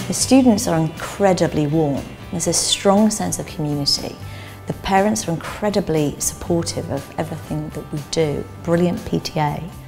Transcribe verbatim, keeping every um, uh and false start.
The students are incredibly warm. There's a strong sense of community. The parents are incredibly supportive of everything that we do. Brilliant P T A.